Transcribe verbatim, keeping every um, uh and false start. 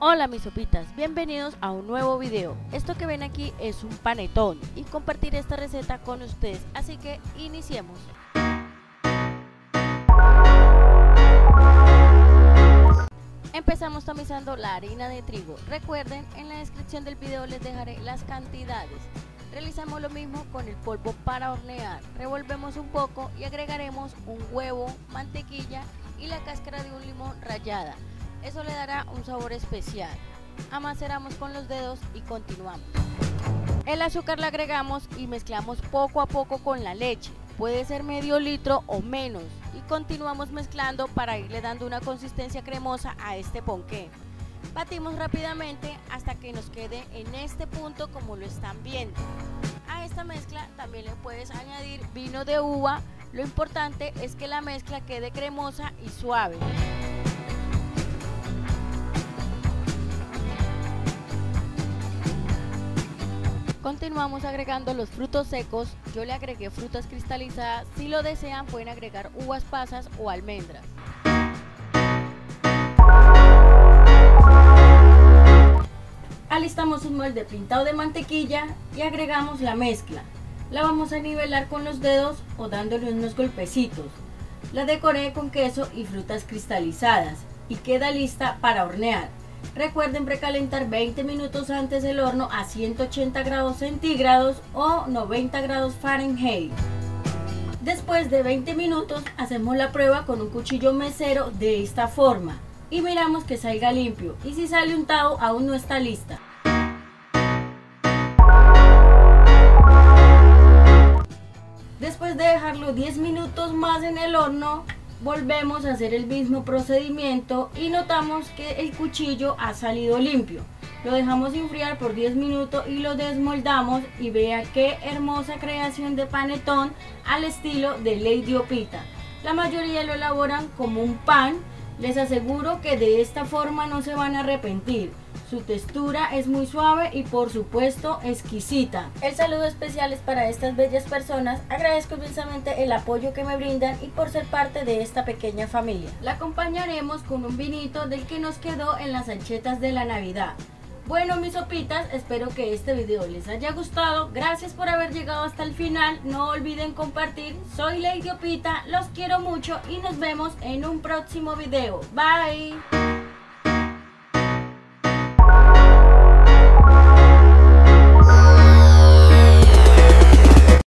Hola mis sopitas, bienvenidos a un nuevo video. Esto que ven aquí es un panetón y compartiré esta receta con ustedes, así que iniciemos. Empezamos tamizando la harina de trigo. Recuerden, en la descripción del video les dejaré las cantidades. Realizamos lo mismo con el polvo para hornear. Revolvemos un poco y agregaremos un huevo, mantequilla y la cáscara de un limón rallada. Eso le dará un sabor especial. Amaceramos con los dedos y continuamos. El azúcar le agregamos y mezclamos poco a poco con la leche. Puede ser medio litro o menos. Y continuamos mezclando para irle dando una consistencia cremosa a este ponqué. Batimos rápidamente hasta que nos quede en este punto como lo están viendo. A esta mezcla también le puedes añadir vino de uva. Lo importante es que la mezcla quede cremosa y suave. Continuamos agregando los frutos secos. Yo le agregué frutas cristalizadas. Si lo desean pueden agregar uvas pasas o almendras. Alistamos un molde pintado de mantequilla y agregamos la mezcla. La vamos a nivelar con los dedos o dándole unos golpecitos. La decoré con queso y frutas cristalizadas y queda lista para hornear. Recuerden precalentar veinte minutos antes el horno a ciento ochenta grados centígrados o noventa grados Fahrenheit. Después de veinte minutos hacemos la prueba con un cuchillo mesero de esta forma y miramos que salga limpio, y si sale untado aún no está lista. Después de dejarlo diez minutos más en el horno, volvemos a hacer el mismo procedimiento y notamos que el cuchillo ha salido limpio. Lo dejamos enfriar por diez minutos y lo desmoldamos y vea qué hermosa creación de panetón al estilo de Lady Opita. La mayoría lo elaboran como un pan. Les aseguro que de esta forma no se van a arrepentir. Su textura es muy suave y por supuesto exquisita. El saludo especial es para estas bellas personas. Agradezco inmensamente el apoyo que me brindan y por ser parte de esta pequeña familia. La acompañaremos con un vinito del que nos quedó en las anchetas de la Navidad. Bueno mis sopitas, espero que este video les haya gustado. Gracias por haber llegado hasta el final. No olviden compartir. Soy Lady Opita, los quiero mucho y nos vemos en un próximo video. Bye.